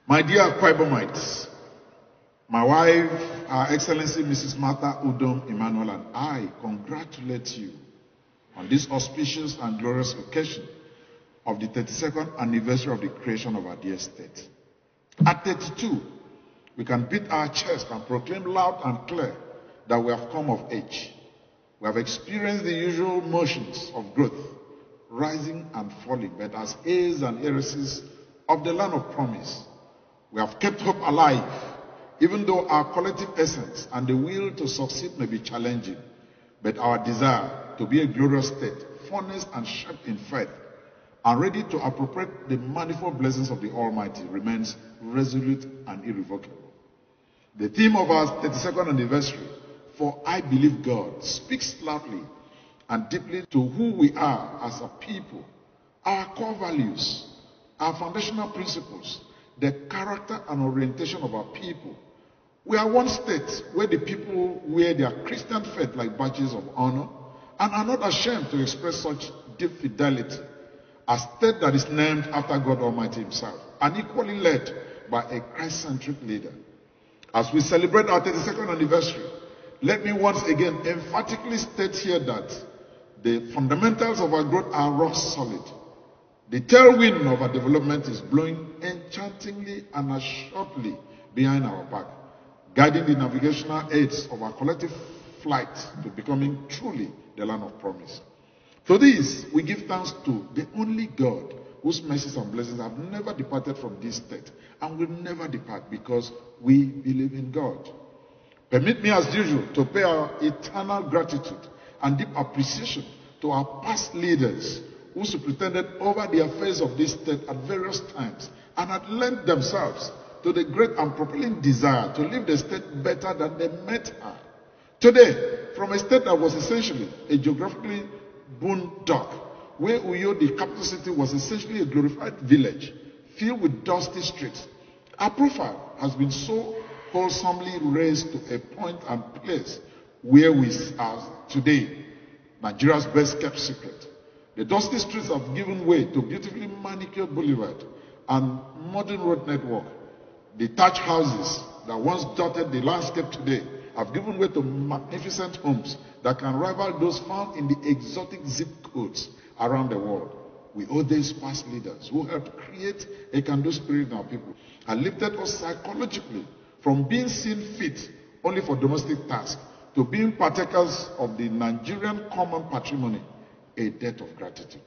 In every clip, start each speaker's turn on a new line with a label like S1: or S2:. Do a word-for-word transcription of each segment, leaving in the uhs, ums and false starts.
S1: My dear Akwa Ibomites, my wife, Her Excellency Missus Martha Udom Emmanuel, and I congratulate you on this auspicious and glorious occasion of the thirty-second anniversary of the creation of our dear state. At thirty-two, we can beat our chest and proclaim loud and clear that we have come of age. We have experienced the usual motions of growth, rising and falling, but as heirs and heiresses of the land of promise, we have kept hope alive, even though our collective essence and the will to succeed may be challenging. But our desire to be a glorious state, furnace and shaped in faith, and ready to appropriate the manifold blessings of the Almighty remains resolute and irrevocable. The theme of our thirty-second anniversary, "For I Believe God," speaks loudly and deeply to who we are as a people, our core values, our foundational principles, the character and orientation of our people. We are one state where the people wear their Christian faith like badges of honor and are not ashamed to express such deep fidelity. A state that is named after God Almighty Himself and equally led by a Christ-centric leader. As we celebrate our thirty-second anniversary, let me once again emphatically state here that the fundamentals of our growth are rock solid. The tailwind of our development is blowing enchantingly and assuredly behind our back, guiding the navigational aids of our collective flight to becoming truly the land of promise. For this, we give thanks to the only God whose mercies and blessings have never departed from this state and will never depart, because we believe in God. Permit me, as usual, to pay our eternal gratitude and deep appreciation to our past leaders who superintended over the affairs of this state at various times and had lent themselves to the great and propelling desire to leave the state better than they met her. Today, from a state that was essentially a geographically boondock, where Uyo, the capital city, was essentially a glorified village filled with dusty streets, our profile has been so wholesomely raised to a point and place where we are today, Nigeria's best kept secret. The dusty streets have given way to beautifully manicured boulevard and modern road network. The thatch houses that once dotted the landscape today have given way to magnificent homes that can rival those found in the exotic zip codes around the world. We owe these past leaders who helped create a can-do spirit in our people and lifted us psychologically from being seen fit only for domestic tasks to being partakers of the Nigerian common patrimony, a debt of gratitude.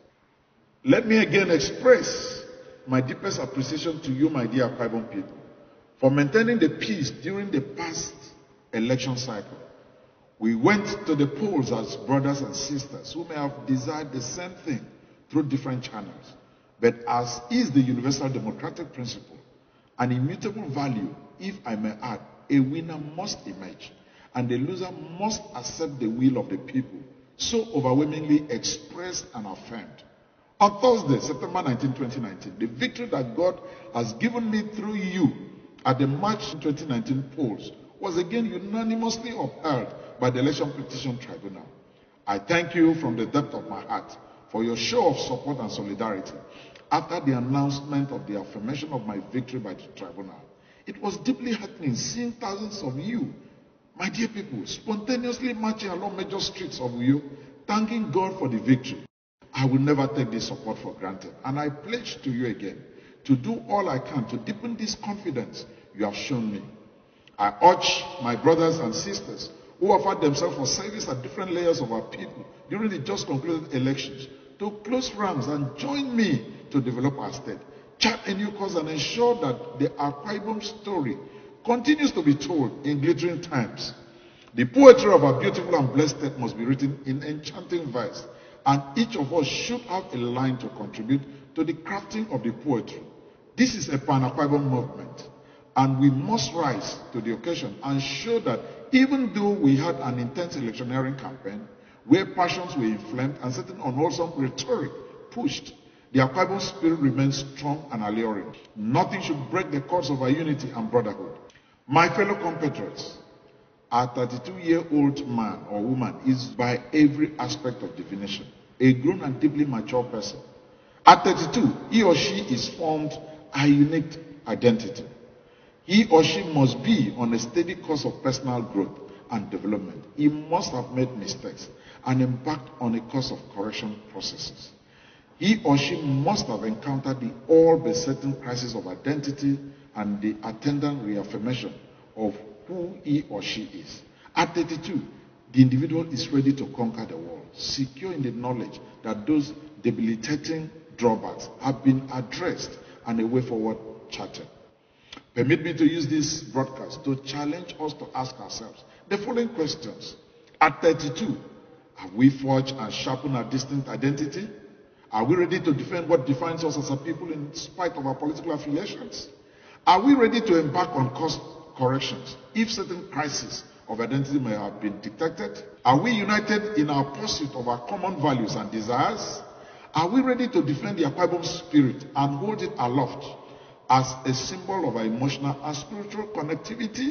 S1: Let me again express my deepest appreciation to you, my dear Akwa Ibom people, for maintaining the peace during the past election cycle. We went to the polls as brothers and sisters who may have desired the same thing through different channels. But as is the universal democratic principle, an immutable value, if I may add, a winner must emerge and the loser must accept the will of the people, so overwhelmingly expressed and affirmed. On Thursday, September nineteenth, twenty nineteen, the victory that God has given me through you at the March twenty nineteen polls was again unanimously upheld by the Election Petition Tribunal. I thank you from the depth of my heart for your show of support and solidarity after the announcement of the affirmation of my victory by the tribunal. It was deeply heartening seeing thousands of you, my dear people, spontaneously marching along major streets of Uyo, thanking God for the victory. I will never take this support for granted, and I pledge to you again to do all I can to deepen this confidence you have shown me. I urge my brothers and sisters who offered themselves for service at different layers of our people during the just concluded elections to close ranks and join me to develop our state, chart a new course, and ensure that the Akwa Ibom story continues to be told in glittering times. The poetry of our beautiful and blessed state must be written in enchanting verse, and each of us should have a line to contribute to the crafting of the poetry. This is a Pan-Akwa Ibom movement, and we must rise to the occasion and show that even though we had an intense electioneering campaign where passions were inflamed and certain unwholesome rhetoric pushed, the Akwa Ibom spirit remains strong and alluring. Nothing should break the cords of our unity and brotherhood. My fellow compatriots, a thirty-two-year-old man or woman is by every aspect of definition a grown and deeply mature person. At thirty-two, he or she is formed a unique identity. He or she must be on a steady course of personal growth and development. He must have made mistakes and embarked on a course of correction processes. He or she must have encountered the all-besetting crisis of identity and the attendant reaffirmation of who he or she is. At thirty-two, the individual is ready to conquer the world, secure in the knowledge that those debilitating drawbacks have been addressed and a way forward charted. Permit me to use this broadcast to challenge us to ask ourselves the following questions. At thirty-two, have we forged and sharpened our distinct identity? Are we ready to defend what defines us as a people in spite of our political affiliations? Are we ready to embark on course corrections if certain crises of identity may have been detected? Are we united in our pursuit of our common values and desires? Are we ready to defend the Akwa Ibom spirit and hold it aloft as a symbol of our emotional and spiritual connectivity?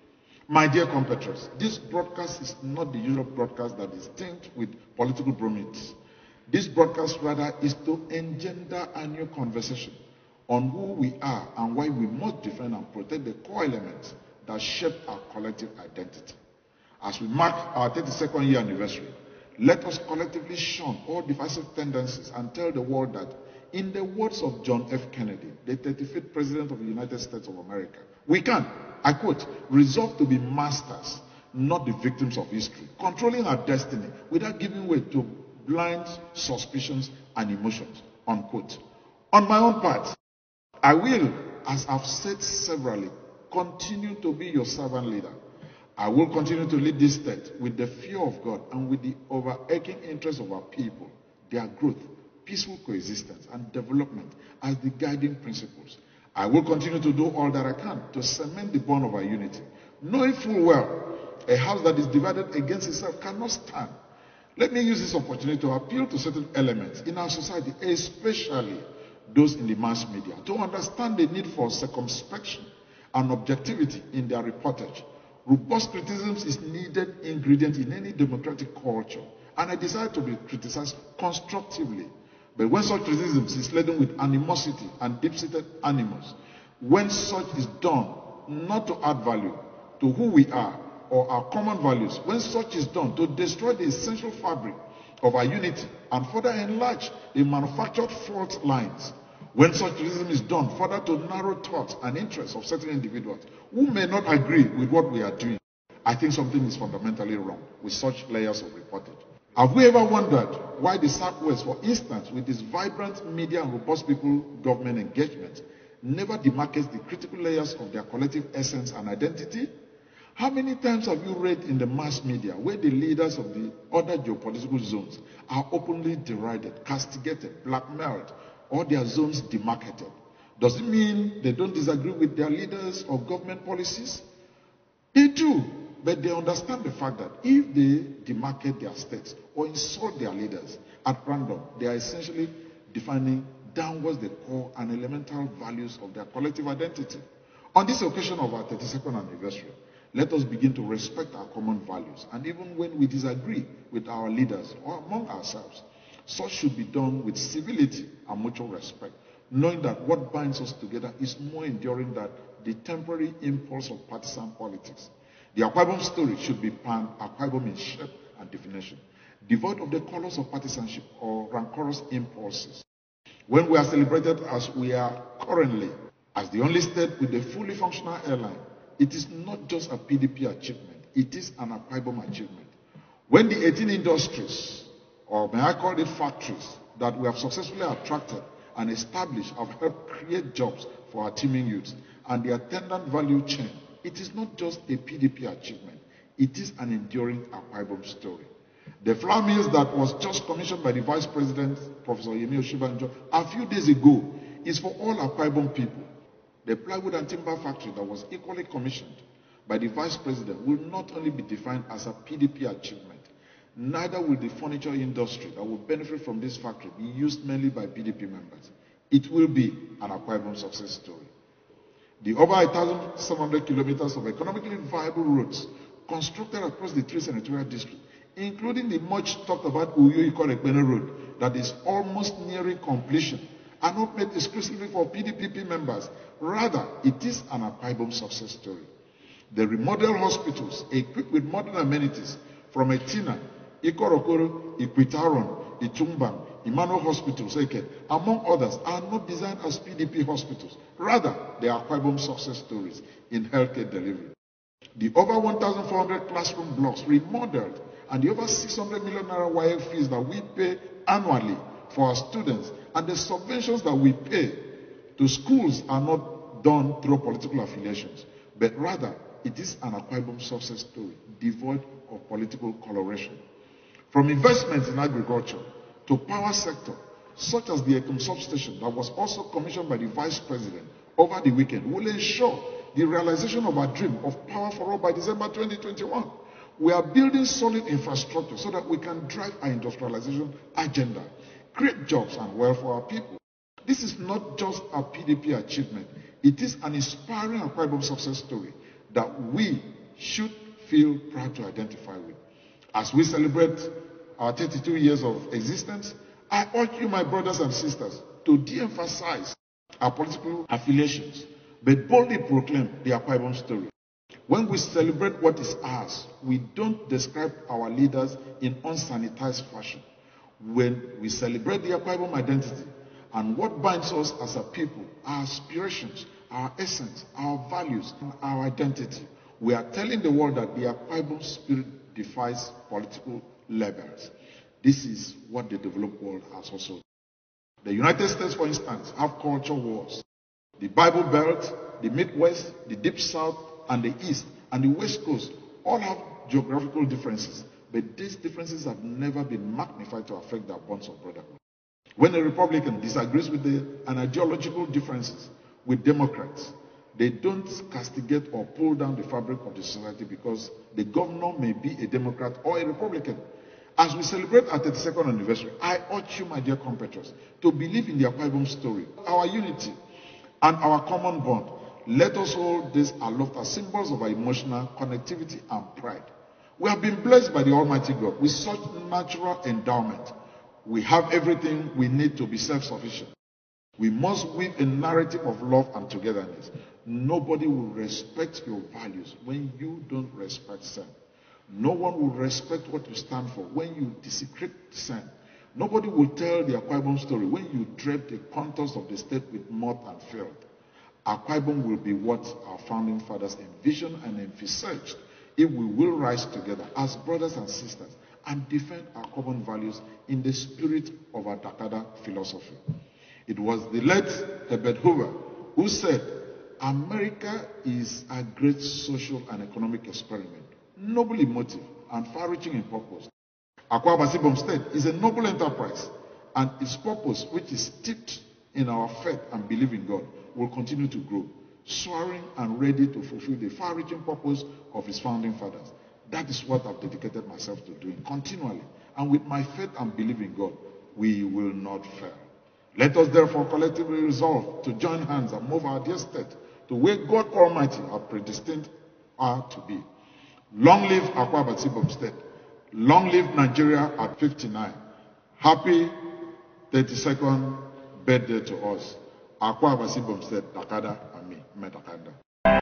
S1: My dear compatriots, this broadcast is not the usual broadcast that is tinged with political bromides. This broadcast rather is to engender a new conversation on who we are and why we must defend and protect the core elements that shape our collective identity. As we mark our thirty-second year anniversary, let us collectively shun all divisive tendencies and tell the world that, in the words of John F. Kennedy, the thirty-fifth President of the United States of America, we can, I quote, resolve to be masters, not the victims of history, controlling our destiny without giving way to blind suspicions and emotions, unquote. On my own part, I will, as I've said severally, continue to be your servant leader. I will continue to lead this state with the fear of God and with the overarching interest of our people, their growth, peaceful coexistence, and development as the guiding principles. I will continue to do all that I can to cement the bond of our unity, knowing full well a house that is divided against itself cannot stand. Let me use this opportunity to appeal to certain elements in our society, especially those in the mass media, to understand the need for circumspection and objectivity in their reportage. Robust criticism is needed ingredient in any democratic culture, and I desire to be criticized constructively. But when such criticism is laden with animosity and deep-seated animus, when such is done not to add value to who we are or our common values, when such is done to destroy the essential fabric of our unity and further enlarge the manufactured fault lines, when such criticism is done further to narrow thoughts and interests of certain individuals who may not agree with what we are doing, I think something is fundamentally wrong with such layers of reportage. Have we ever wondered why the Southwest, for instance, with its vibrant media and robust people government engagement, never demarcates the critical layers of their collective essence and identity? How many times have you read in the mass media where the leaders of the other geopolitical zones are openly derided, castigated, blackmailed, or their zones demarcated? Does it mean they don't disagree with their leaders or government policies? They do, but they understand the fact that if they demarcate their states or insult their leaders at random, they are essentially defining downwards the core and elemental values of their collective identity. On this occasion of our thirty-second anniversary, let us begin to respect our common values, and even when we disagree with our leaders or among ourselves, such should be done with civility and mutual respect, knowing that what binds us together is more enduring than the temporary impulse of partisan politics. The Akwa Ibom story should be pan-Akwa Ibom in shape and definition, devoid of the colors of partisanship or rancorous impulses. When we are celebrated as we are currently, as the only state with a fully functional airline, it is not just a P D P achievement, it is an Akwa Ibom achievement. When the eighteen industries, or may I call it factories, that we have successfully attracted and established have helped create jobs for our teeming youths and the attendant value chain, it is not just a P D P achievement, it is an enduring Akwa Ibom story. The flour mills that was just commissioned by the Vice President, Professor Yemi Oshibanjo, a few days ago, is for all Akwa Ibom people. The plywood and timber factory that was equally commissioned by the Vice President will not only be defined as a P D P achievement, neither will the furniture industry that will benefit from this factory be used mainly by P D P members. It will be an Akwa Ibom success story. The over one thousand seven hundred kilometers of economically viable roads constructed across the three senatorial districts, including the much talked about Uyo Ikot Ekpene Road that is almost nearing completion, are not made exclusively for P D P P members. Rather, it is an Akwa Ibom success story. The remodeled hospitals, equipped with modern amenities from Etina, Ikorokoro, Ikwitaron, Itumban, Emmanuel Hospitals, among others, are not designed as P D P hospitals. Rather, they are Akwa Ibom success stories in healthcare delivery. The over one thousand four hundred classroom blocks remodeled and the over six hundred million naira W A E C fees that we pay annually for our students and the subventions that we pay to schools are not done through political affiliations, but rather it is an Akwa Ibom success story devoid of political coloration. From investments in agriculture to power sector, such as the Ekum substation that was also commissioned by the Vice President over the weekend, will ensure the realization of our dream of power for all by December twenty twenty-one. We are building solid infrastructure so that we can drive our industrialization agenda, create jobs and wealth for our people. This is not just a P D P achievement. It is an inspiring Akwa Ibom success story that we should feel proud to identify with. As we celebrate our thirty-two years of existence, I urge you, my brothers and sisters, to de-emphasize our political affiliations, but boldly proclaim the Akwa Ibom story. When we celebrate what is ours, we don't describe our leaders in unsanitized fashion. When we celebrate the Akwa Ibom identity and what binds us as a people, our aspirations, our essence, our values, and our identity, we are telling the world that the Akwa Ibom spirit defies political labels. This is what the developed world has also done. The United States, for instance, have culture wars. The Bible Belt, the Midwest, the Deep South, and the East, and the West Coast all have geographical differences, but these differences have never been magnified to affect their bonds of brotherhood. When a Republican disagrees with the, an ideological differences with Democrats, they don't castigate or pull down the fabric of the society because the governor may be a Democrat or a Republican. As we celebrate our thirty-second anniversary, I urge you, my dear compatriots, to believe in the Akwa Ibom story, our unity, and our common bond. Let us hold this aloft as symbols of our emotional connectivity and pride. We have been blessed by the Almighty God with such natural endowment. We have everything we need to be self-sufficient. We must weave a narrative of love and togetherness. Nobody will respect your values when you don't respect them. No one will respect what you stand for when you desecrate them. Nobody will tell the Akwa Ibom story when you drape the contours of the state with mud and filth. Akwa Ibom will be what our founding fathers envisioned and envisaged if we will rise together as brothers and sisters and defend our common values in the spirit of our Dakada philosophy. It was the late Herbert Hoover who said, America is a great social and economic experiment, noble in motive and far-reaching in purpose. Akwa Ibom State is a noble enterprise, and its purpose, which is steeped in our faith and belief in God, will continue to grow, soaring and ready to fulfill the far-reaching purpose of its founding fathers. That is what I've dedicated myself to doing continually. And with my faith and belief in God, we will not fail. Let us therefore collectively resolve to join hands and move our dear state to where God Almighty has predestined her to be. Long live Akwa Ibom State. Long live Nigeria at fifty-nine. Happy thirty-second birthday to us. Akwa Ibom State, Dakada, and me, Medakanda.